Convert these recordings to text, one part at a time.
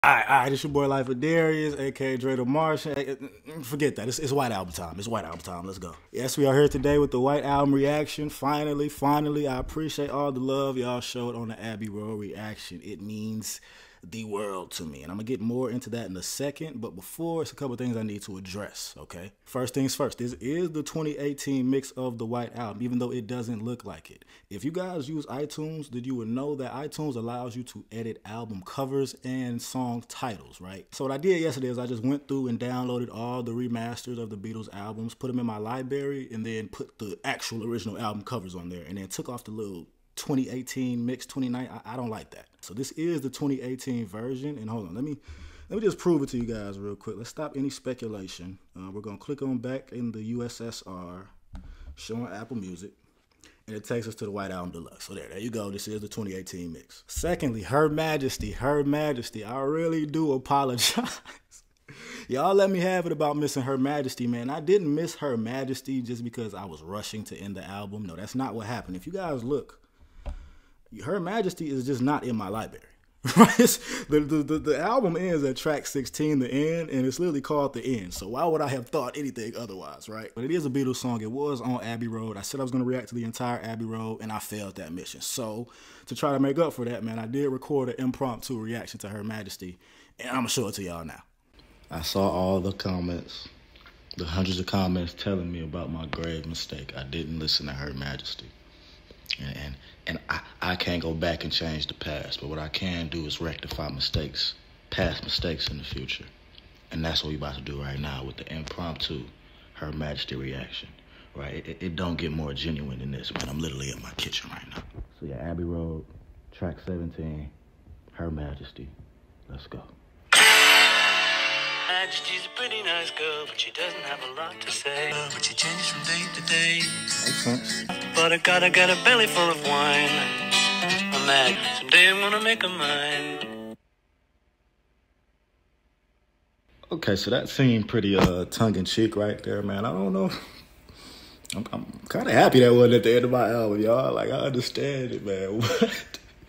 All right, it's your boy Life of Darius, aka Dre the Martian. Forget that. It's White Album time. It's White Album time. Let's go. Yes, we are here today with the White Album reaction. Finally, I appreciate all the love y'all showed on the Abbey Road reaction. It means the world to me. And I'm going to get more into that in a second. But before, it's a couple things I need to address, okay? First things first, this is the 2018 mix of the White Album, even though it doesn't look like it. If you guys use iTunes, then you would know that iTunes allows you to edit album covers and song titles, right? So what I did yesterday is I just went through and downloaded all the remasters of the Beatles albums, put them in my library, and then put the actual original album covers on there, and then took off the little 2018 mix 29. I don't like that. So this is the 2018 version. And hold on, let me just prove it to you guys real quick. Let's stop any speculation. We're gonna click on back in the USSR, showing Apple Music, and it takes us to the White Album Deluxe. So there you go. This is the 2018 mix. Secondly, Her Majesty. I really do apologize. Y'all let me have it about missing Her Majesty, man. I didn't miss Her Majesty just because I was rushing to end the album. No, that's not what happened. If you guys look, Her Majesty is just not in my library. Right? The album ends at track 16, the end, and it's literally called The End. So why would I have thought anything otherwise, right? But it is a Beatles song. It was on Abbey Road. I said I was going to react to the entire Abbey Road, and I failed that mission. So to try to make up for that, man, I did record an impromptu reaction to Her Majesty, and I'm going to show it to y'all now. I saw all the comments, the hundreds of comments telling me about my grave mistake. I didn't listen to Her Majesty. And I can't go back and change the past, but what I can do is rectify mistakes, past mistakes in the future. And that's what we about to do right now with the impromptu Her Majesty reaction, right? It don't get more genuine than this, man. I'm literally in my kitchen right now. So yeah, Abbey Road, track 17, Her Majesty. Let's go. She's a pretty nice girl, but she doesn't have a lot to say. But she changes from day to day. Makes sense. But I got a belly full of wine. I'm mad. Someday I'm gonna make her mine. Okay, so that seemed pretty tongue-in-cheek right there, man. I don't know. I'm kind of happy that wasn't at the end of my album, y'all. Like, I understand it, man. What?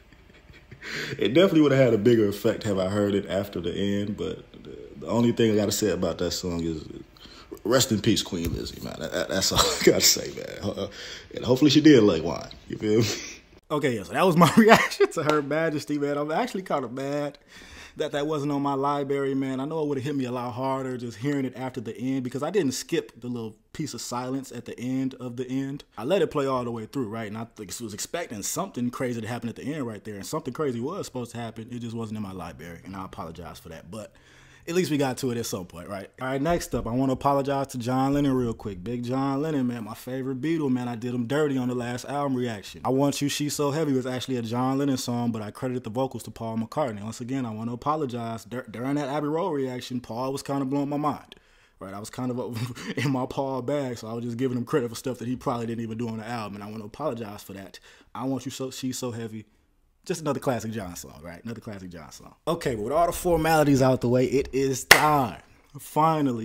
It definitely would have had a bigger effect had I heard it after the end, but the only thing I got to say about that song is rest in peace, Queen Lizzie, man. That's all I got to say, man. And hopefully she did like wine. You feel me? Okay, yeah, so that was my reaction to Her Majesty, man. I'm actually kind of mad that wasn't on my library, man. I know it would have hit me a lot harder just hearing it after the end because I didn't skip the little piece of silence at the end of the end. I let it play all the way through, right? And I was expecting something crazy to happen at the end right there, and something crazy was supposed to happen. It just wasn't in my library, and I apologize for that. But at least we got to it at some point, right? All right, next up, I want to apologize to John Lennon real quick. Big John Lennon, man, my favorite Beatle, man. I did him dirty on the last album reaction. I Want You, She's So Heavy was actually a John Lennon song, but I credited the vocals to Paul McCartney. Once again, I want to apologize. During that Abbey Road reaction, Paul was kind of blowing my mind, right? I was kind of in my Paul bag, so I was just giving him credit for stuff that he probably didn't even do on the album, and I want to apologize for that. I Want You, She's So Heavy. Just another classic John song, right? Another classic John song. Okay, but with all the formalities out the way, it is time. Finally,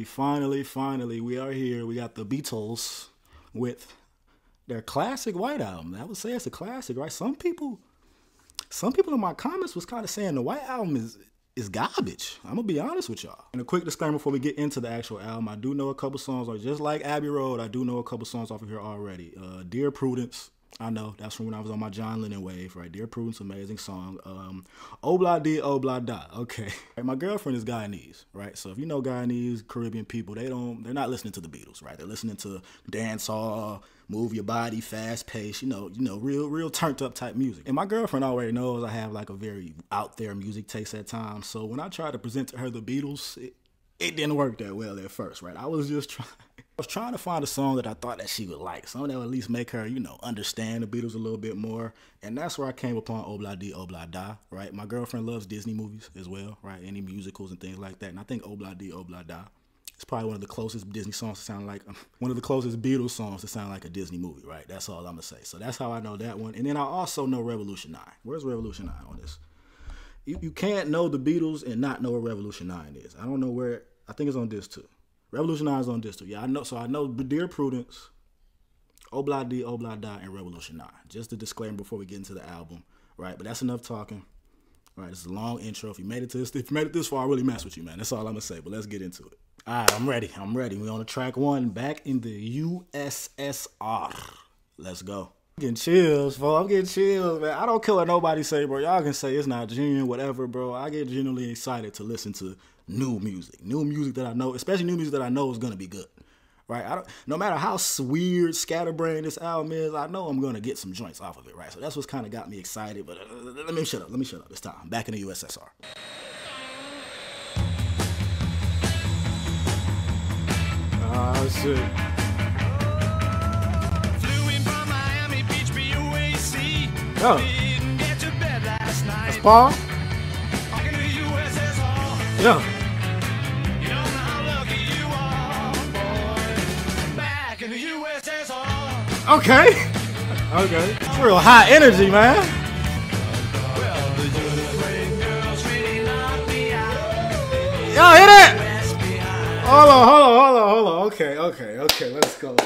we are here. We got the Beatles with their classic White Album. I would say it's a classic, right? Some people in my comments was kind of saying the White Album is garbage. I'm gonna be honest with y'all. And a quick disclaimer before we get into the actual album, I do know a couple songs, like just like Abbey Road, I do know a couple songs off of here already. Dear Prudence. I know, that's from when I was on my John Lennon wave, right? Dear Prudence, amazing song. Obla Di, Obla Da, okay. Right, my girlfriend is Guyanese, right? So if you know Guyanese, Caribbean people, they're not listening to the Beatles, right? They're listening to dancehall, move your body, fast pace, you know, real turned up type music. And my girlfriend already knows I have like a very out there music taste at times. So when I tried to present to her the Beatles, it didn't work that well at first, right? I was trying to find a song that I thought that she would like, something that would at least make her, understand the Beatles a little bit more. And that's where I came upon Obla Di, Obla Da, right? My girlfriend loves Disney movies as well, right? Any musicals and things like that. And I think Obla Di, Obla Da is probably one of the closest Disney songs to sound like, one of the closest Beatles songs to sound like a Disney movie, right? That's all I'm gonna say. So that's how I know that one. And then I also know Revolution 9. Where's Revolution 9 on this? You can't know the Beatles and not know what Revolution 9 is. I don't know where, I think it's on disc 2. Revolution 9 is on disc 2. Yeah, I know. So I know Dear Prudence, Obla Di, Obla Da, and Revolution 9. Just a disclaimer before we get into the album, right? But that's enough talking. All right, this is a long intro. If you made it this far, I really mess with you, man. That's all I'm gonna say. But let's get into it. All right, I'm ready. We on the track 1, back in the USSR. Let's go. I'm getting chills, bro. I'm getting chills, man. I don't care what nobody say, bro. Y'all can say it's not genuine, whatever, bro. I get genuinely excited to listen to new music that I know, especially new music that I know is gonna be good. Right, no matter how weird, scatterbrained this album is, I know I'm gonna get some joints off of it, right? So that's what's kind of got me excited. But let me shut up. It's time. I'm back in the USSR. Oh shit! Flew in from Miami Beach, BUAC. Yo, Didn't get to bed last night. that's Paul. Talking to USSR. Yeah. You don't know how lucky you are, boy. Back in the USSR. Okay. It's real high energy, man. Well, the Ukraine girls really knocked me out. Y'all hear that? Left behind. Hold on. Okay. Let's go.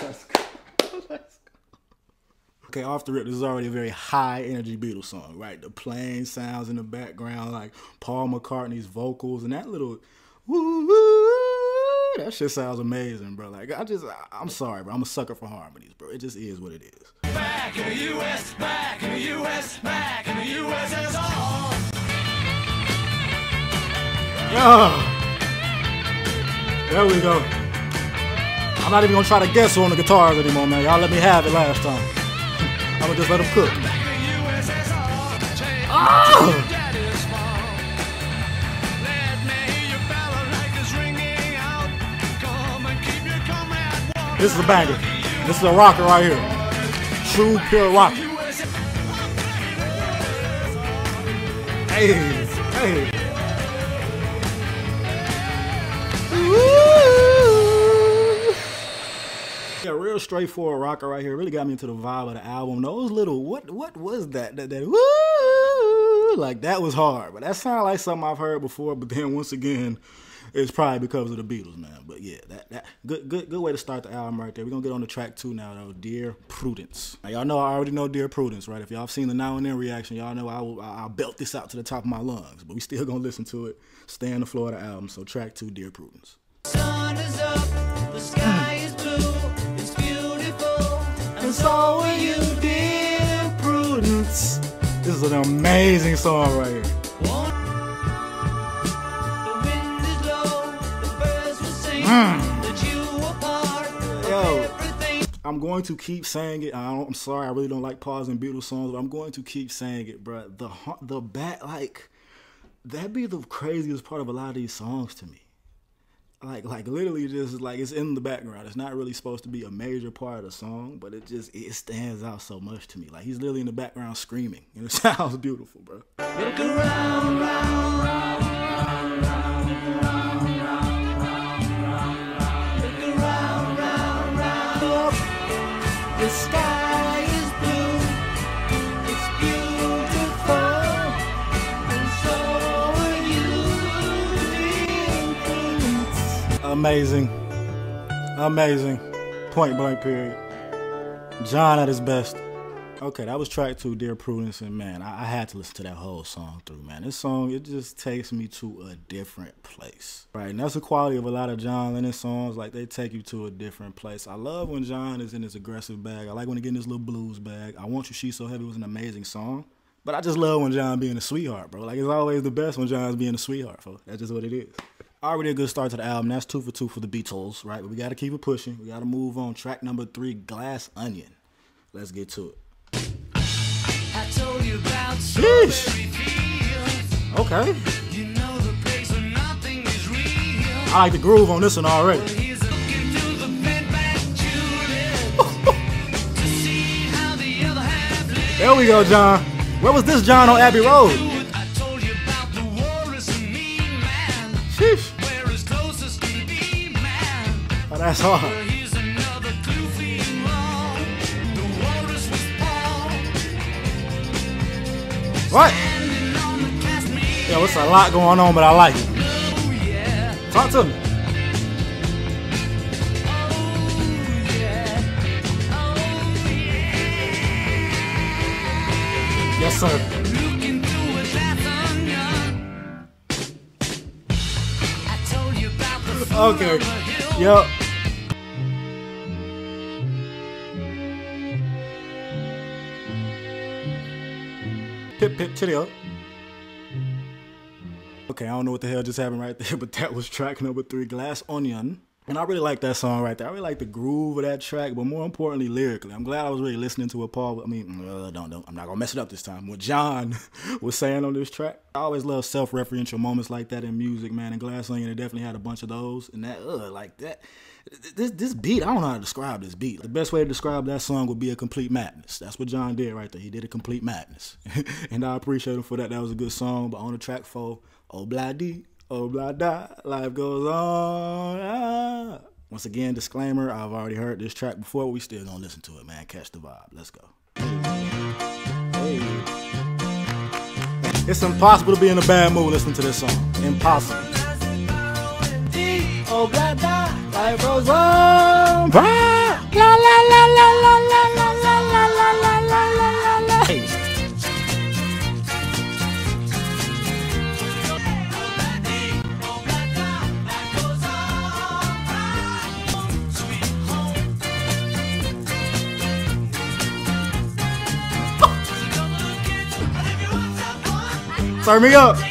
Okay, off the rip, this is already a very high energy Beatles song, right? The plane sounds in the background, like Paul McCartney's vocals, and that little woo woo. That shit sounds amazing, bro. Like I'm sorry, bro. I'm a sucker for harmonies, bro. It just is what it is. Back in the US, back in the US, back in the USSR. Yeah. There we go. I'm not even gonna try to guess on the guitars anymore, man. Y'all let me have it last time. I'm gonna just let them cook. Back in the USSR. Oh! Daddy's farm. Let me hear your ballads ringing out. Come and keep your comrade warm. This is a banger. This is a rocker right here. True, pure rocker. Hey. Yeah, real straightforward rocker right here. Really got me into the vibe of the album. Those little, what was that? That woo, like that was hard. But that sounded like something I've heard before. But then once again, it's probably because of the Beatles, man. But yeah, that good way to start the album right there. We're gonna get on to track 2 now, though. Dear Prudence. Now, y'all know I already know Dear Prudence, right? If y'all have seen the Now and Then reaction, y'all know I'll belt this out to the top of my lungs. But we still gonna listen to it. Stay on the floor of the album. So track 2, Dear Prudence. Sun is up, the sky is blue, it's beautiful, And so are you, Dear Prudence. This is an amazing song right here. the wind is low, the birds will sing, that you were part of Yo. everything. I'm going to keep saying it. I'm sorry, I really don't like pausing Beatles songs, but I'm going to keep saying it, bro. The back, like, that'd be the craziest part of a lot of these songs to me. Like literally just like it's in the background. It's not really supposed to be a major part of the song, but it stands out so much to me. Like he's literally in the background screaming. And it sounds beautiful, bro. Look around, round, round, round, round, round, round. Look around, round, round. The sky is blue. It's beautiful. And so are you, Dear Prudence. Amazing. Point blank period. John at his best. Okay, that was track 2, Dear Prudence, and man, I had to listen to that whole song through, man. This song, it just takes me to a different place. Right, and that's the quality of a lot of John Lennon songs, like they take you to a different place. I love when John is in his aggressive bag. I like when he get in his little blues bag. I Want You, She's So Heavy was an amazing song. But I just love when John being a sweetheart, bro. Like, it's always the best when John's being a sweetheart, folks. That's just what it is. Already a good start to the album. That's 2 for 2 for the Beatles, right? But we got to keep it pushing. We got to move on. Track number 3, Glass Onion. Let's get to it. I told you about Sheesh. strawberry fields. Okay. You know the place where nothing is real. I like the groove on this one already. He's looking through the bent back tulip to see how the other half lives. There we go, John. Where was this John on Abbey Road? I told you about the walrus and mean man. Sheesh. Where as close as can be, man. Oh, that's hard. Here's another clue for you all. The walrus was Paul. What? Standing on the Casimir. Yo, it's a lot going on, but I like it. Oh yeah. Talk to me. Oh yeah. Oh yeah. Yes, sir. Looking through a glass onion. Okay. Yup. Pip pip chitty-o. Okay, I don't know what the hell just happened right there, but that was track number 3, Glass Onion. And I really like that song right there. I really like the groove of that track, but more importantly, lyrically. I'm glad I was really listening to what Paul, I'm not gonna mess it up this time. What John was saying on this track. I always love self-referential moments like that in music, man. And Glass Onion, it definitely had a bunch of those. And that, like that. This beat, I don't know how to describe this beat. The best way to describe that song would be a complete madness. That's what John did right there. He did a complete madness. And I appreciate him for that. That was a good song. But on the track 4, oh blah dee, oh blah da, life goes on. Ah. Once again, disclaimer, I've already heard this track before. We still gonna listen to it, man. Catch the vibe. Let's go. Hey. It's impossible to be in a bad mood listening to this song. Impossible. Oh, blah, blah, life goes on. La, la, la, la, la, la, la, la, la, la, la, la, la. Hey. Turn me up.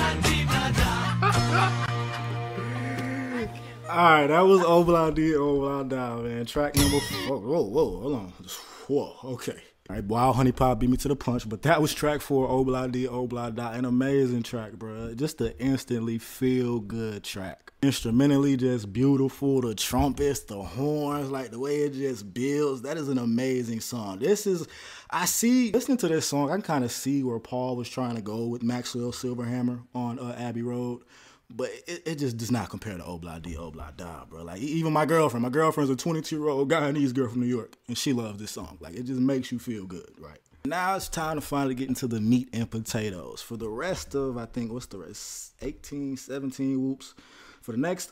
Alright, that was Obladi, Oblada, man. Track number 4. Whoa, hold on. Whoa, okay. Alright, Wild Honey Pop beat me to the punch, but that was track 4, Obladi, Oblada. An amazing track, bro. Just an instantly feel-good track. Instrumentally, just beautiful. The trumpets, the horns, like the way it just builds. That is an amazing song. Listening to this song, I can kind of see where Paul was trying to go with Maxwell Silverhammer on Abbey Road. But it just does not compare to Obladi, Oblada, bro. Like, even my girlfriend's a 22-year-old Guyanese girl from New York, and she loves this song. Like, it just makes you feel good, right? Now it's time to finally get into the meat and potatoes. For the rest of, I think, what's the rest? 18, 17, whoops. For the next,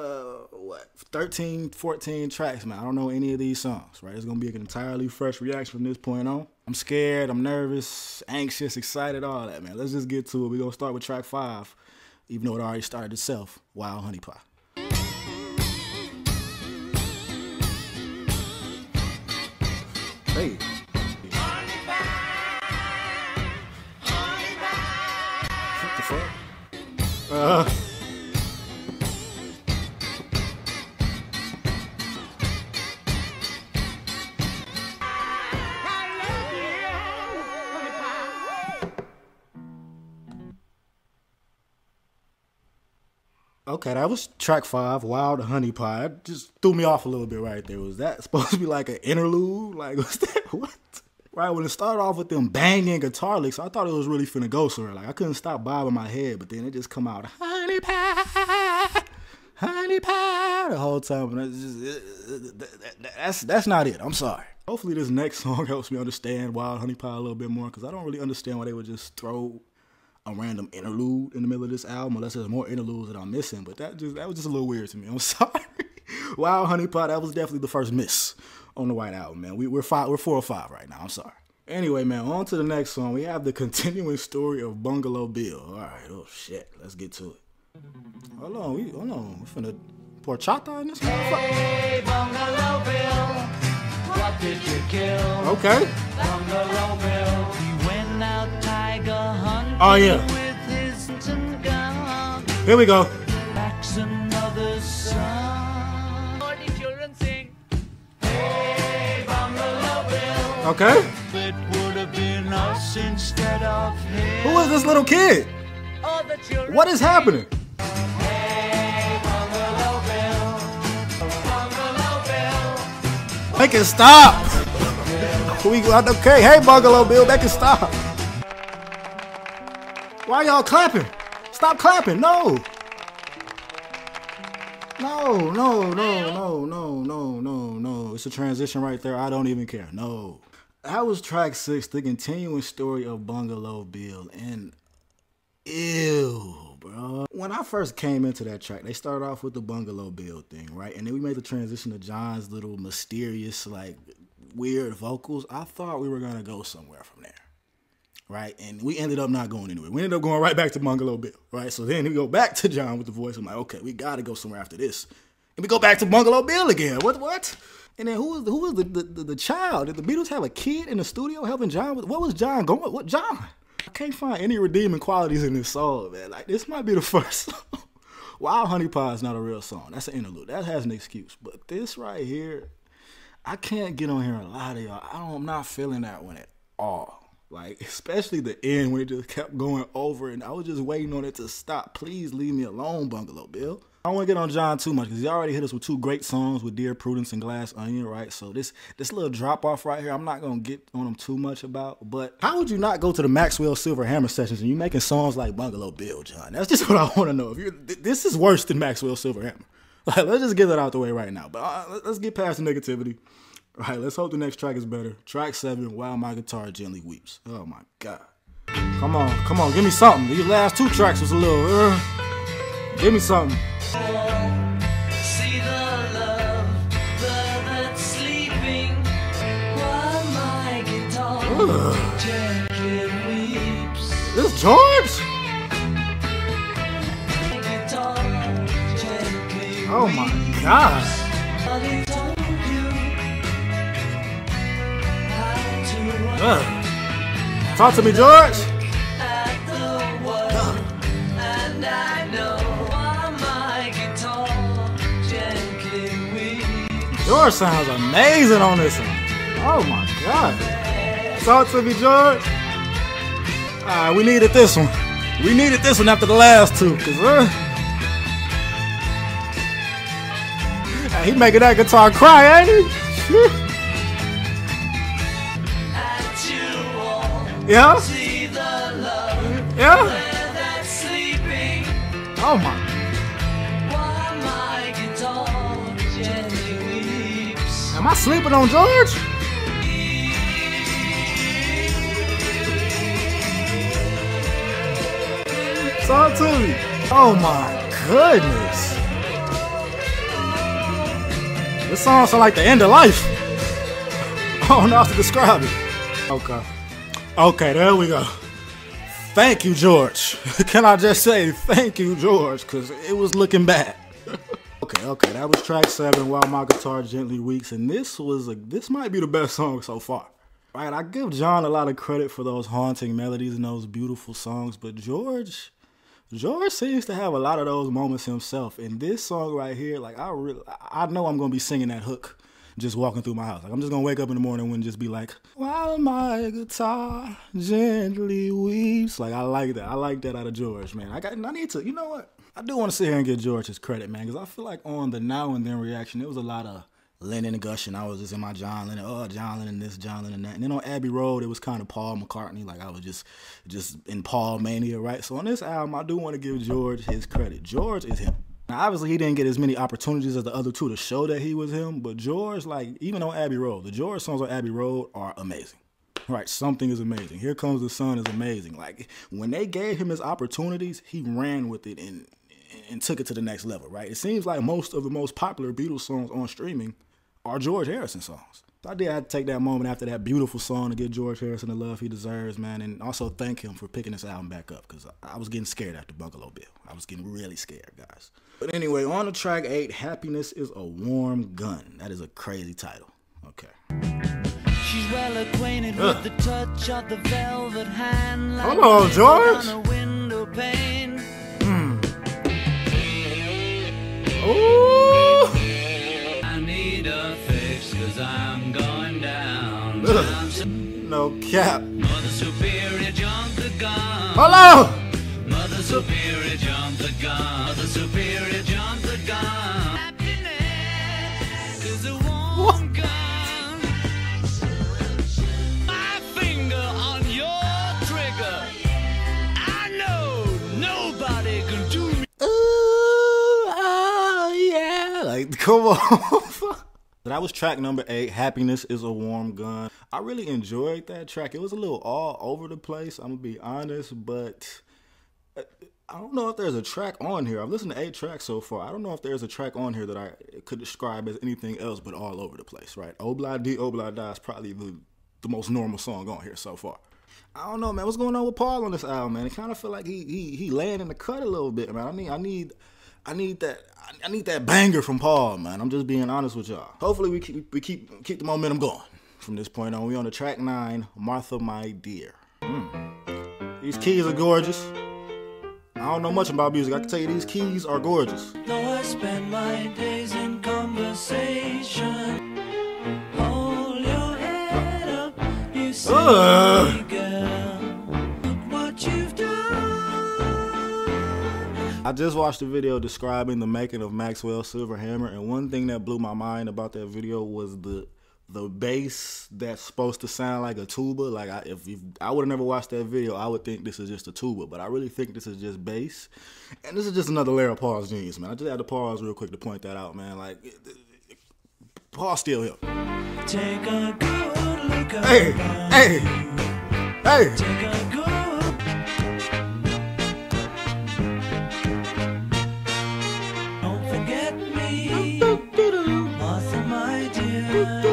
13, 14 tracks, man, I don't know any of these songs, right? It's going to be an entirely fresh reaction from this point on. I'm scared, I'm nervous, anxious, excited, all that, man. Let's just get to it. We're going to start with track 5. Even though it already started itself, Wild Honey Pie. Hey. What the fuck? Okay, that was track 5, Wild Honey Pie. It just threw me off a little bit right there. Was that supposed to be like an interlude? Like, was that what? Right, when it started off with them banging guitar licks, I thought it was really finna go somewhere. Like, I couldn't stop bobbing my head, but then it just come out, honey pie, the whole time. And that's not it. I'm sorry. Hopefully this next song helps me understand Wild Honey Pie a little bit more, because I don't really understand why they would just throw a random interlude in the middle of this album, unless there's more interludes that I'm missing. But that was just a little weird to me. I'm sorry. Wild Honey Pie, that was definitely the first miss on the White Album, man. We're 4 or 5 right now. I'm sorry. Anyway, man, on to the next song. We have the continuing story of Bungalow Bill. All right, oh shit, let's get to it. Hold on, we finna pour chata in this motherfucker. Hey, Bungalow Bill, what did you kill? Okay. Bungalow Bill, he went out tiger hunting. Oh yeah. With his gun. Here we go. That's another song. 40 children sing. Hey, Bungalow Bill. Okay. It would have been us instead of him. Who is this little kid? All the children What is happening? Hey, Bungalow Bill. Bungalow Bill. Make it stop. Okay, hey Bungalow Bill, make it stop. Why y'all clapping? Stop clapping. No. No. It's a transition right there. I don't even care. No. That was track 6, the continuing story of Bungalow Bill. And ew, bro. When I first came into that track, they started off with the Bungalow Bill thing, right? And then we made the transition to John's little mysterious, like, weird vocals. I thought we were going to go somewhere from there. right? And we ended up not going anywhere. We ended up going right back to Bungalow Bill, right? So then we go back to John with the voice. I'm like, okay, we got to go somewhere after this. And we go back to Bungalow Bill again. What? And then who was the child? Did the Beatles have a kid in the studio helping John? What was John going? What John? I can't find any redeeming qualities in this song, man. Like, this might be the first song. Wild Honey Pie is not a real song. That's an interlude. That has an excuse. But this right here, I can't get on here and lie to y'all. I'm not feeling that one at all. Like, especially the end when it just kept going over and I was just waiting on it to stop. Please leave me alone, Bungalow Bill. I don't want to get on John too much because he already hit us with 2 great songs with Dear Prudence and Glass Onion, right? So this little drop off right here, I'm not going to get on him too much about. But how would you not go to the Maxwell Silver Hammer sessions and you making songs like Bungalow Bill, John? That's just what I want to know. This is worse than Maxwell Silver Hammer. Like, let's just get that out the way right now. But let's get past the negativity. All right, let's hope the next track is better. Track 7, While My Guitar Gently Weeps. Oh, my God. Come on, give me something. These last 2 tracks was a little, give me something. See the love that's sleeping while my guitar gently weeps. This George? My guitar gently Oh, my God. But he told you how to run Talk to me, George. at the world, and I know why my guitar gently weeps. George sounds amazing on this one. Oh, my God. Talk to me, George. All right, we needed this one. We needed this one after the last 2, because he making that guitar cry, ain't he? At you all, Yeah? see the love Yeah? that's sleeping Oh, my. while my guitar gently weeps. Am I sleeping on George? Talk to me. Oh, my goodness. This song sounds like the end of life. I don't know how to describe it. Okay, there we go. Thank you, George. Can I just say thank you, George, because it was looking bad. Okay, that was track 7, While My Guitar Gently Weeps, and this might be the best song so far. Right, I give John a lot of credit for those haunting melodies and those beautiful songs, but George seems to have a lot of those moments himself. And this song right here, like, I know I'm gonna be singing that hook just walking through my house. Like, I'm just gonna wake up in the morning and just be like, while my guitar gently weeps. Like, I like that. I like that out of George, man. I need to, you know what? I do want to sit here and give George his credit, man, because I feel like on the Now and Then reaction, there was a lot of Lennon gushing. I was just in my John Lennon this, John Lennon that. And then on Abbey Road, it was kind of Paul McCartney. Like, I was just in Paul mania, right? So on this album, I do want to give George his credit. George is him. Now, obviously, he didn't get as many opportunities as the other 2 to show that he was him, but George, like, even on Abbey Road, the George songs on Abbey Road are amazing. Right, Something is amazing. Here Comes the Sun is amazing. Like, when they gave him his opportunities, he ran with it and took it to the next level, right? It seems like most of the most popular Beatles songs on streaming are George Harrison songs. So I did have to take that moment after that beautiful song to give George Harrison the love he deserves, man, and also thank him for picking this album back up, because I was getting scared after Bungalow Bill. I was getting really scared, guys. But anyway, on to track 8, Happiness is a Warm Gun. That is a crazy title. Okay. She's well acquainted with the touch of the velvet hand. Like Hello, George. on a window pane. Ooh. I need a fix 'cause I'm going down. No cap. Mother Superior jumped the gun. Hello. Mother Superior jumped the gun. Mother Superior jumped the gun. Happiness is a warm gun. My finger on your trigger. I know nobody can do me. Ooh, oh, yeah. Like, come on. That was track number 8, Happiness is a Warm Gun. I really enjoyed that track. It was a little all over the place, I'm going to be honest, but I don't know if there's a track on here. I've listened to 8 tracks so far. I don't know if there's a track on here that I could describe as anything else but all over the place, right? Obla Di Obla Da is probably the most normal song on here so far. I don't know, man. What's going on with Paul on this album, man? It kind of feel like he laying in the cut a little bit, man. I need that banger from Paul, man. I'm just being honest with y'all. Hopefully we keep the momentum going from this point on. We on the track 9, Martha My Dear. These keys are gorgeous. I don't know much about music. I can tell you these keys are gorgeous. Though I spend my days in conversation, hold your head up, you see, girl, look what you've done. I just watched a video describing the making of Maxwell Silverhammer, and one thing that blew my mind about that video was the bass that's supposed to sound like a tuba. Like if I would have never watched that video, I would think this is just a tuba, but I really think this is just bass. And this is just another layer of Paul's genius, man. I just had to pause real quick to point that out, man. Like Paul's still here. Take a good look at Hey. Take a good Don't forget me, Martha, my dear.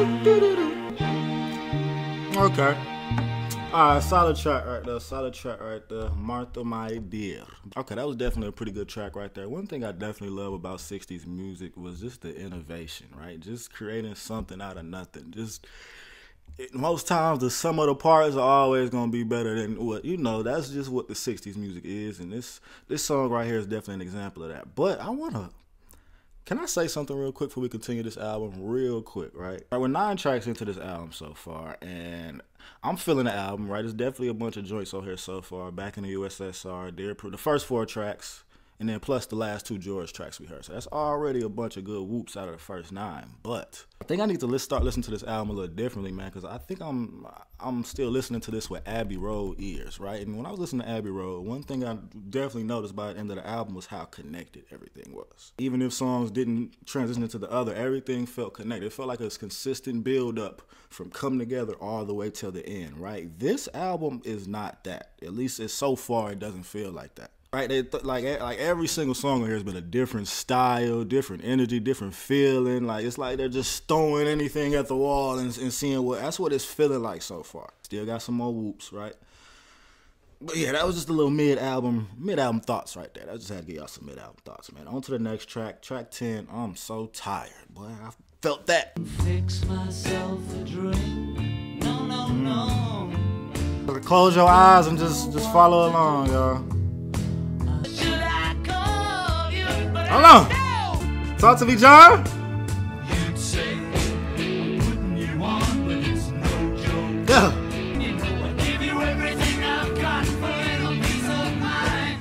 Okay. Alright, solid track right there. Martha My Dear. Okay, that was definitely a pretty good track right there. One thing I definitely love about 60s music was just the innovation, right? Just creating something out of nothing. Most times the sum of the parts are always gonna be better than what, that's just what the 60s music is, and this song right here is definitely an example of that. But can I say something real quick before we continue this album real quick, right? We're 9 tracks into this album so far, and I'm feeling the album, right? There's definitely a bunch of joints on here so far. Back in the USSR, the first 4 tracks, and then plus the last 2 George tracks we heard. So that's already a bunch of good whoops out of the first 9. But I think I need to start listening to this album a little differently, man, because I think I'm still listening to this with Abbey Road ears, right? And when I was listening to Abbey Road, one thing I definitely noticed by the end of the album was how connected everything was. Even if songs didn't transition into the other, everything felt connected. It felt like a consistent build-up from coming together all the way till the end, right? This album is not that. At least so far, it doesn't feel like that. Right, like every single song on here has been a different style, different energy, different feeling. Like it's like they're just throwing anything at the wall and seeing that's what it's feeling like so far. Still got some more whoops, right? But yeah, that was just a little mid-album thoughts right there. I just had to get y'all some mid-album thoughts, man. On to the next track, track 10. I'm so tired, boy. I felt that. Fix myself a drink. No. Close your eyes and just follow along, y'all. Should I call you? But Hold on. Talk to me, John. you'd say, wouldn't you want, but it's no joke. Yeah. You know I give you everything I've got for a little peace of mind.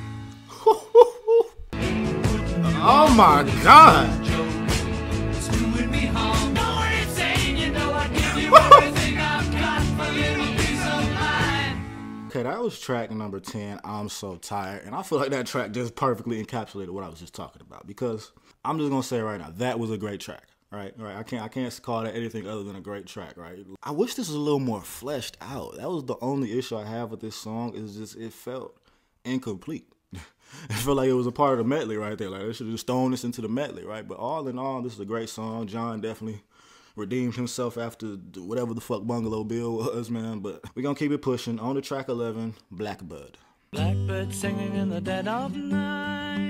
Oh my God. It's doing me harm. Know what it's saying? You know I give you everything I've got for a little peace of mind. Okay, that was track number 10, I'm So Tired. And I feel like that track just perfectly encapsulated what I was just talking about. Because I'm just going to say it right now, that was a great track. Right? I can't call that anything other than a great track, right? I wish this was a little more fleshed out. That was the only issue I have with this song, is just it felt incomplete. It felt like it was a part of the medley right there. Like they should have just thrown this into the medley, right? But all in all, this is a great song. John definitely redeemed himself after whatever the fuck Bungalow Bill was, man. But we're gonna keep it pushing. On to track 11, Blackbird. Blackbird singing in the dead of night.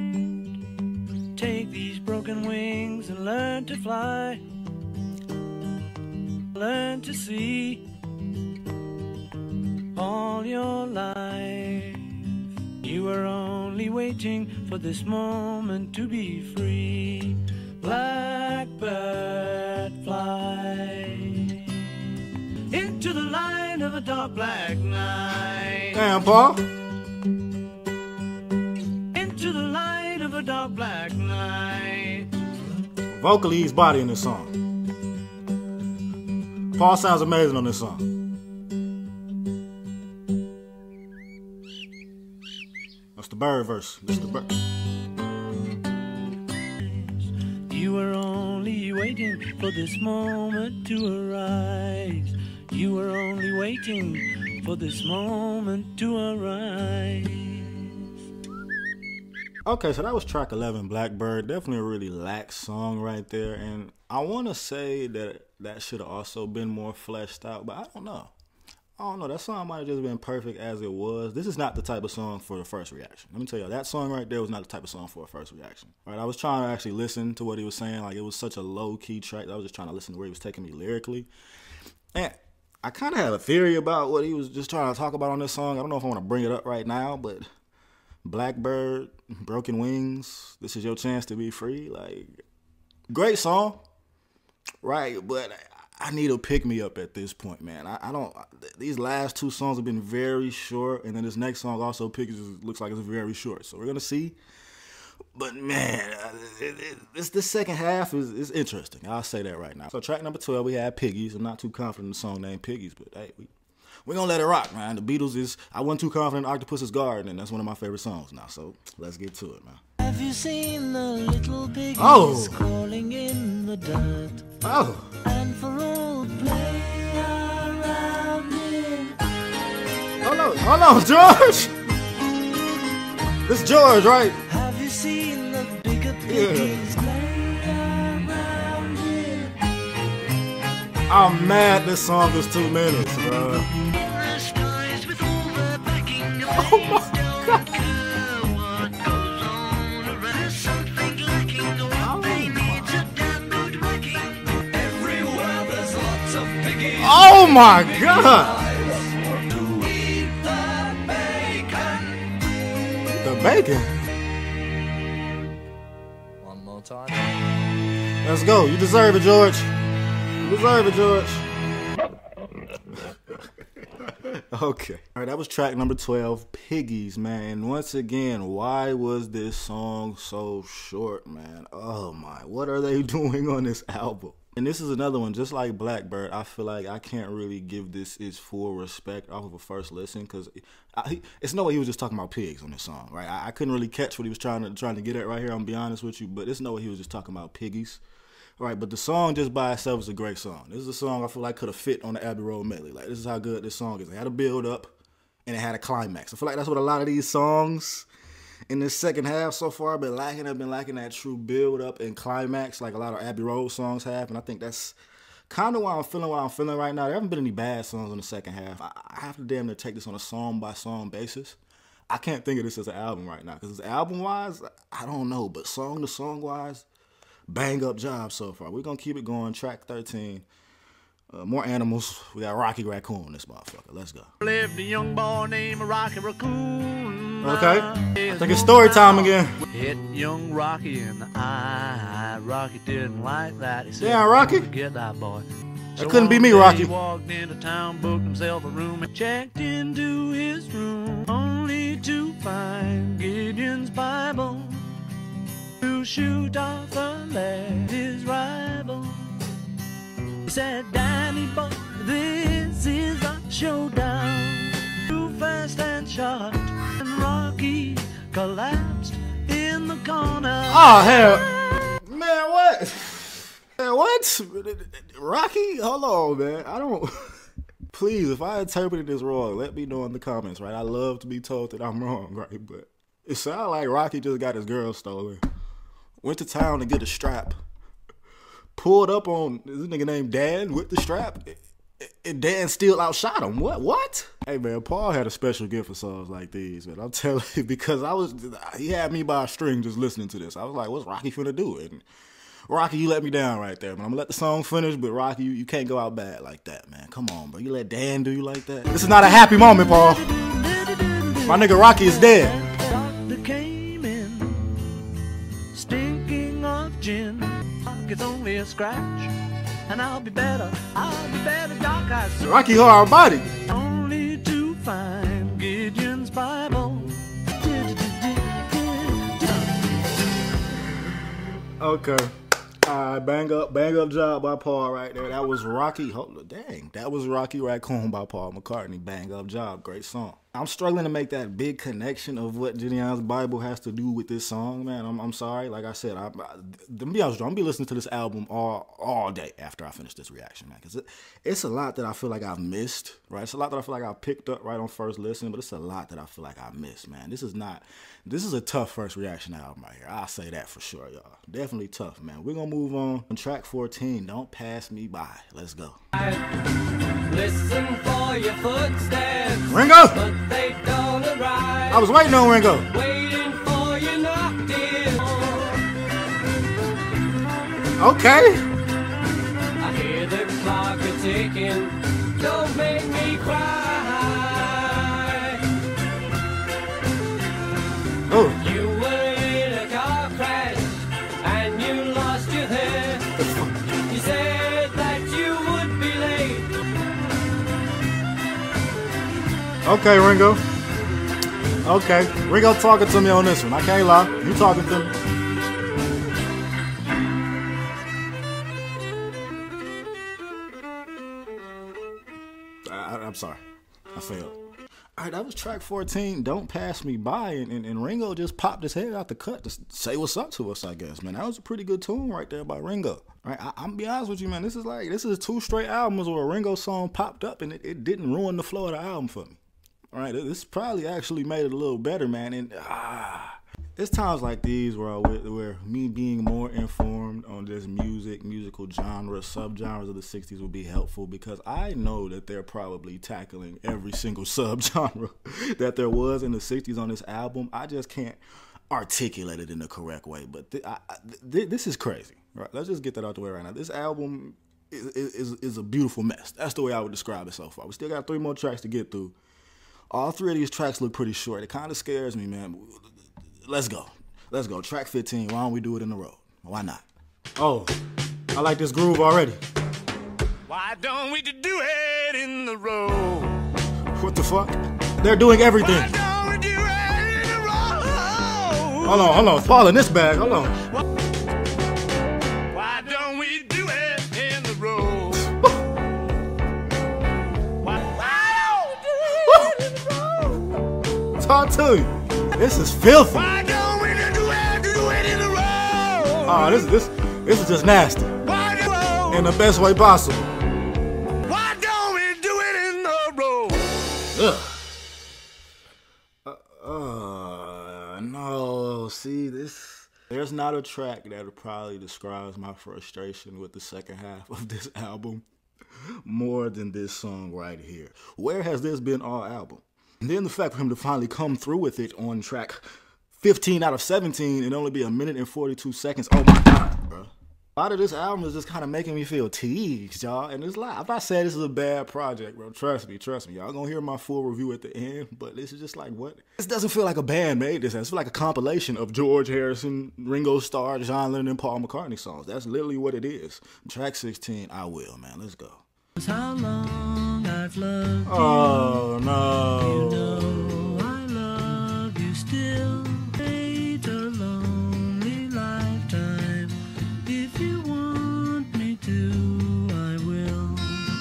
Take these broken wings and learn to fly. Learn to see all your life. You were only waiting for this moment to be free. Blackbird fly into the light of a dark black night. Damn, Paul. Into the light of a dark black night. Vocally, he's bodying this song. Paul sounds amazing on this song. That's the bird verse. That's the bird. You were only waiting for this moment to arise. You were only waiting for this moment to arise. Okay, so that was track 11, Blackbird. Definitely a really lax song right there. And I want to say that should have also been more fleshed out, but I don't know. don't know. That song might have just been perfect as it was. This is not the type of song for the first reaction. Let me tell you, that song right there was not the type of song for a first reaction. Right? I was trying to actually listen to what he was saying. Like, it was such a low-key track. I was just trying to listen to where he was taking me lyrically. And I kind of had a theory about what he was just trying to talk about on this song. I don't know if I want to bring it up right now, but Blackbird, Broken Wings, this is your chance to be free. Like, great song, right? But I need a pick-me-up at this point, man. I don't. These last two songs have been very short, and then this next song also looks like it's very short. So we're gonna see. But man, this second half is interesting. I'll say that right now. So track number 12, we had Piggies. I'm not too confident in the song named Piggies, but hey, we're gonna let it rock, man. The Beatles is. I wasn't too confident in Octopus's Garden, and that's one of my favorite songs now. So let's get to it, man. Have you seen the little piggies Oh. crawling in the dirt? Oh. And for all play around in. Hold on, George. This George, right? Have you seen the bigger piggies play around in? I'm mad this song is 2 minutes, bro. The skies with all the backing of Oh my God. what goes on around. There's something lacking, what they need's a damn good whacking. Everywhere there's lots of piggies. Oh my God. The bacon. One more time. Let's go. You deserve it, George. You deserve it, George. Okay. All right, that was track number 12, Piggies, man. Once again, why was this song so short, man? Oh my, what are they doing on this album? And this is another one, just like Blackbird, I feel like I can't really give this its full respect off of a first listen, because it's no way he was just talking about pigs on this song, right? I couldn't really catch what he was trying to get at right here, I'm gonna be honest with you, but it's no way he was just talking about piggies. Right, but the song just by itself is a great song. This is a song I feel like could have fit on the Abbey Road medley. Like, this is how good this song is. It had a build up and it had a climax. I feel like that's what a lot of these songs in this second half so far have been lacking. They've been lacking that true build up and climax like a lot of Abbey Road songs have. And I think that's kind of why I'm feeling right now. There haven't been any bad songs in the second half. I have to damn near take this on a song by song basis. I can't think of this as an album right now, because album wise, I don't know, but song to song wise, bang up job so far. We're gonna keep it going. Track 13. More animals. We got Rocky Raccoon, this motherfucker. Let's go. Lived a young boy named Rocky Raccoon. Okay. I think it's story time again. Hit young Rocky in the eye. Rocky didn't like that. He said, Yeah, Rocky. Get that boy. That couldn't be me, one day Rocky. He walked into town, booked himself a room, and checked into his room, only to find Gideon's Bible to shoot off the lad, his rival. He said, Danny boy, this is a showdown. Too fast and shot, and Rocky collapsed in the corner. Oh, hell. Man, what? Man, what? Rocky? Hold on, man. I don't... Please, if I interpreted this wrong, let me know in the comments, right? I love to be told that I'm wrong, right? But it sounds like Rocky just got his girl stolen. Went to town to get a strap. Pulled up on this nigga named Dan with the strap. And Dan still outshot him. What? Hey, man, Paul had a special gift for songs like these, man. I'm telling you, because he had me by a string just listening to this. I was like, what's Rocky finna do? And Rocky, you let me down right there, man. I'm gonna let the song finish, but Rocky, you can't go out bad like that, man. Come on, bro. You let Dan do you like that? This is not a happy moment, Paul. My nigga Rocky is dead. Doctor came in, stinking of gin. It's only a scratch, and I'll be better, Doc, I swear. Rocky hard body. Only to find Gideon's Bible. Okay. All right, bang up job by Paul right there. That was Rocky. That was Rocky Raccoon by Paul McCartney. Bang up job. Great song. I'm struggling to make that big connection of what Gideon's Bible has to do with this song, man. I'm sorry. Like I said, to be honest with you, I'm gonna be listening to this album all day after I finish this reaction, man. Because it's a lot that I feel like I've missed, right? It's a lot that I feel like I picked up right on first listen, but it's a lot that I feel like I missed, man. This is a tough first reaction album right here. I'll say that for sure, y'all. Definitely tough, man. We're gonna move on track 14. Don't Pass Me By. Let's go. Listen for your footsteps, Ringo! but they don't arrive. I was waiting on Ringo. Waiting for you knocked in. Okay. I hear the clock a-ticking. Don't make me cry. Oh, You were in a car crash and you lost your hair. You said that you would be late. okay, Ringo. Okay, Ringo talking to me on this one. I can't lie. You talking to me. I'm sorry. I failed. All right, that was track 14, Don't Pass Me By, and Ringo just popped his head out the cut to say what's up to us, I guess, man. That was a pretty good tune right there by Ringo. All right, I'm gonna be honest with you, man. This is 2 straight albums where a Ringo song popped up and it didn't ruin the flow of the album for me. All right, this probably actually made it a little better, man. And it's times like these where me being more informed on this musical genre, subgenres of the 60s would be helpful, because I know that they're probably tackling every single subgenre that there was in the 60s on this album. I just can't articulate it in the correct way. But this is crazy. Right? Let's just get that out the way right now. This album is a beautiful mess. That's the way I would describe it so far. We still got 3 more tracks to get through. All 3 of these tracks look pretty short. It kind of scares me, man. Let's go. Track 15. Why don't we do it in the road? Why not? Oh, I like this groove already. Why don't we do it in the road? What the fuck? They're doing everything. Why don't we do it in the road? Hold on. Fall in this bag. Hold on. Why don't we do it in the road? Why don't we do it in the road? Talk to you. This is filthy. Why don't we do it in the road? Oh, this is just nasty. Why In the best way possible. Why don't we do it in the road? No. See, there's not a track that probably describes my frustration with the second half of this album more than this song right here. Where has this been all album? And then the fact for him to finally come through with it on track 15 out of 17 and only be 1 minute and 42 seconds. Oh my God, bro. A lot of this album is just kind of making me feel teased, y'all. And it's like, I'm not saying this is a bad project, bro. Trust me. Y'all gonna hear my full review at the end, but this is just like, what? This doesn't feel like a band made this. It feels like a compilation of George Harrison, Ringo Starr, John Lennon, and Paul McCartney songs. That's literally what it is. Track 16, I Will, man. Let's go. How long I've loved Oh, you. no. You know I love you still. Wait a lonely lifetime. If you want me to, I will.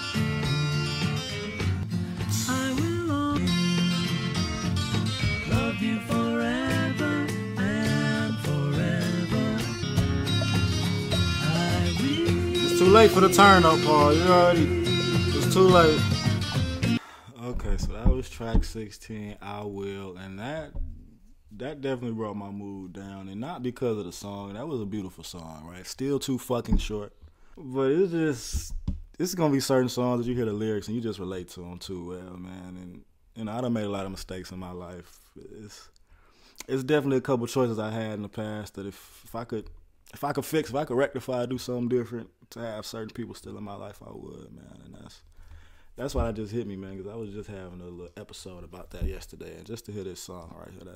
I will always love you forever and forever. I will. It's too late for the turn up, Paul. It's too late. Okay, so that was track 16, I Will, and that definitely brought my mood down, and not because of the song. That was a beautiful song, right? Still too fucking short, but it's gonna be certain songs that you hear the lyrics and you just relate to them too well, man. And I done made a lot of mistakes in my life. It's definitely a couple choices I had in the past that if I could fix, if I could rectify, do something different to have certain people still in my life, I would, man. And that's why that just hit me, man, because I was just having a little episode about that yesterday, and just to hear this song right here,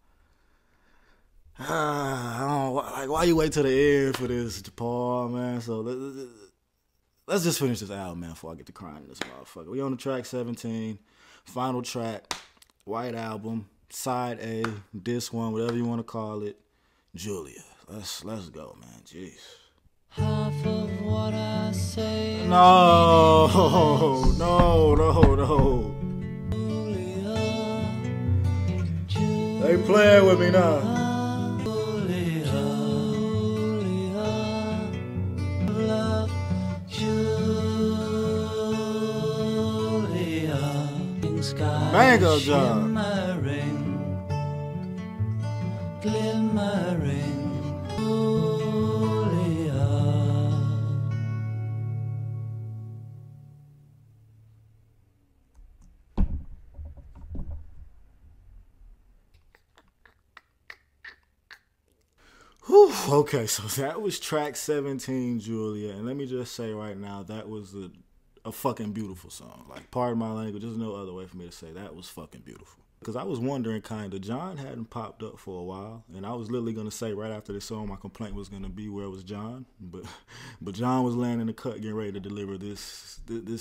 I don't like, why you wait till the end for this, Paul, man? So let's just finish this album, man, before I get to crying in this motherfucker. We on the track 17, final track, White Album, side A, disc 1, whatever you want to call it, Julia. Let's go, man. Jeez. Half of what I say. No. Julia, They playing with me now. Julia, love, Julia, in sky Mango job. glimmering, Julia. Whew, okay, so that was track 17, Julia. And let me just say right now, that was a fucking beautiful song. Like, pardon my language, there's no other way for me to say that was fucking beautiful. Because I was wondering, kind of, John hadn't popped up for a while, and I was literally going to say right after this song, my complaint was going to be, where was John? But John was laying in the cut, getting ready to deliver this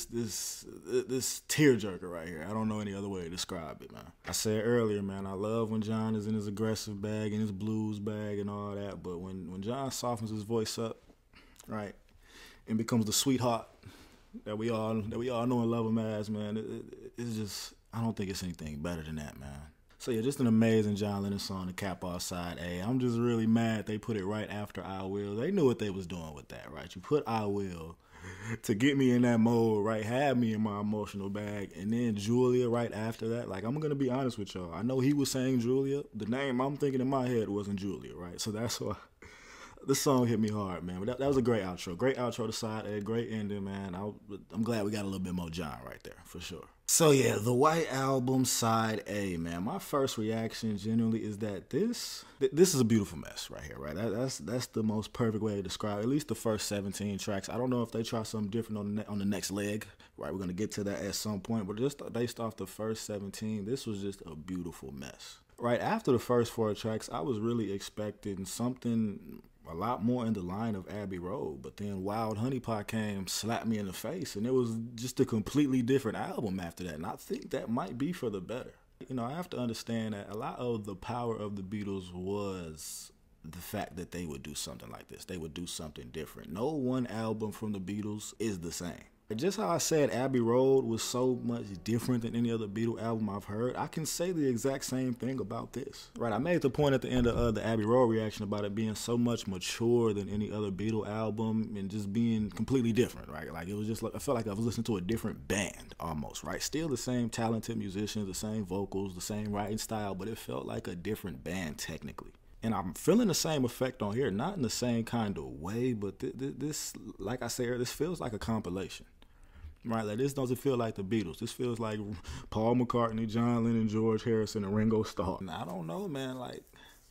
tearjerker right here. I don't know any other way to describe it, man. I said earlier, man, I love when John is in his aggressive bag, in his blues bag, and all that. But when John softens his voice up, right, and becomes the sweetheart that we all know and love him as, man, it's just, I don't think it's anything better than that, man. So yeah, just an amazing John Lennon song to cap off side A. I'm just really mad they put it right after I Will. They knew what they was doing with that, right? You put I Will to get me in that mode, right? Have me in my emotional bag. And then Julia right after that. Like, I'm going to be honest with y'all. I know he was saying Julia. The name I'm thinking in my head wasn't Julia, right? So that's why this song hit me hard, man. But that was a great outro. Great outro to side A. Great ending, man. I'm glad we got a little bit more John right there, for sure. So yeah, the White Album side A, man. My first reaction generally is that this is a beautiful mess right here, right? That's the most perfect way to describe it. At least the first 17 tracks. I don't know if they try something different on the next leg, right? We're gonna get to that at some point, but just based off the first 17, this was just a beautiful mess. Right after the first 4 tracks, I was really expecting something a lot more in the line of Abbey Road, but then Wild Honeypot came, slapped me in the face, and it was just a completely different album after that, and I think that might be for the better. You know, I have to understand that a lot of the power of the Beatles was the fact that they would do something like this. They would do something different. No one album from the Beatles is the same. Just how I said Abbey Road was so much different than any other Beatle album I've heard, I can say the exact same thing about this. Right, I made the point at the end of the Abbey Road reaction about it being so much mature than any other Beatle album and just being completely different, right? Like, it was just like, I felt like I was listening to a different band almost, right? Still the same talented musicians, the same vocals, the same writing style, but it felt like a different band technically. And I'm feeling the same effect on here, not in the same kind of way, but this, like I said earlier, this feels like a compilation. Right, like, this doesn't feel like the Beatles. This feels like Paul McCartney, John Lennon, George Harrison, and Ringo Starr. And I don't know, man. Like,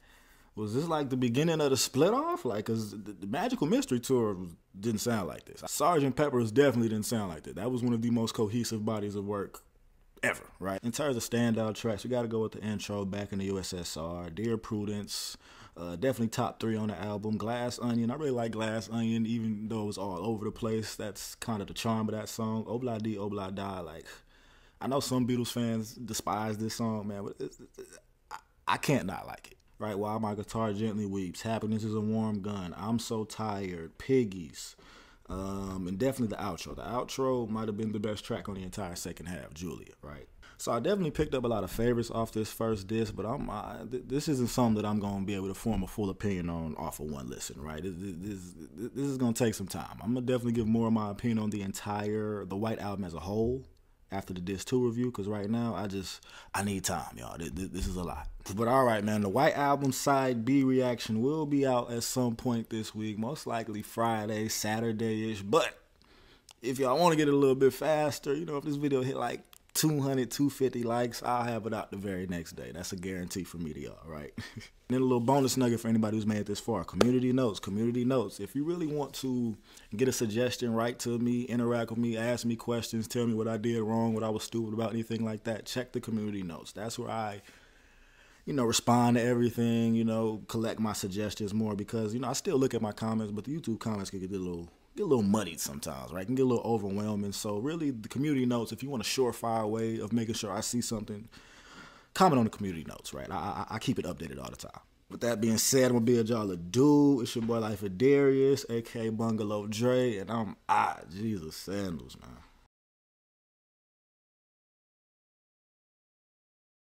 was this like the beginning of the split off? Like, cause the Magical Mystery Tour didn't sound like this. Sgt. Pepper's definitely didn't sound like that. That was one of the most cohesive bodies of work ever. Right. In terms of standout tracks, we got to go with the intro, Back in the USSR, Dear Prudence. Definitely top 3 on the album. Glass Onion. I really like Glass Onion, even though it was all over the place. That's kind of the charm of that song. Obla Di, Obla Da. Like, I know some Beatles fans despise this song, man, but I can't not like it. Right? While My Guitar Gently Weeps. Happiness is a Warm Gun. I'm So Tired. Piggies. And definitely the outro. The outro might have been the best track on the entire second half, Julia, right? So I definitely picked up a lot of favorites off this first disc, but this isn't something that I'm going to be able to form a full opinion on off of one listen, right? This is going to take some time. I'm going to definitely give more of my opinion on the White Album as a whole after the disc 2 review, because right now I need time, y'all. This is a lot. But all right, man, the White Album side B reaction will be out at some point this week, most likely Friday, Saturday-ish. But if y'all want to get it a little bit faster, you know, if this video hit like 200, 250 likes, I'll have it out the very next day. That's a guarantee for me to y'all, right? And then a little bonus nugget for anybody who's made it this far. Community notes. If you really want to get a suggestion, write to me, interact with me, ask me questions, tell me what I did wrong, what I was stupid about, anything like that, check the community notes. That's where I, you know, respond to everything, you know, collect my suggestions more, because, you know, I still look at my comments, but the YouTube comments can get a little muddied sometimes, right? It can get a little overwhelming. So really, the community notes, if you want a surefire way of making sure I see something, comment on the community notes, right? I keep it updated all the time. With that being said, I'm going to bid y'all adieu. It's your boy Life of Darius, a.k.a. Bungalow Dre, and I'm Jesus Sandals, man.